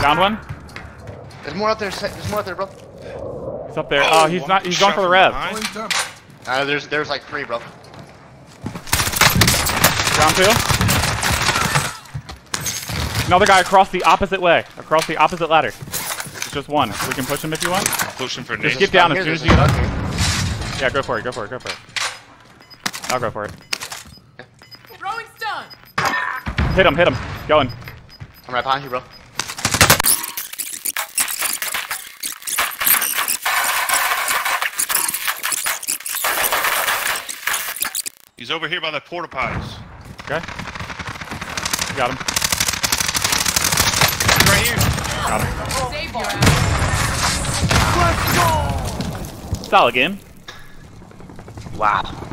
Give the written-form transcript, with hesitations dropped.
Found one. There's more out there. There's more out there, bro. He's up there. Oh, he's not. He's going for the rev. There's like 3, bro. Down 2. Another guy across the opposite way. Across the opposite ladder. It's just one. We can push him if you want. I'll push him for Just nades. get down as soon as you get up. Yeah, go for it. Go for it. Go for it. I'll go for it. Throwing stun. Hit him. Hit him. Going. I'm right behind you, bro. He's over here by the porta potties. Okay. Got him. Right here. Got him. Save your ass. Solid game. Wow.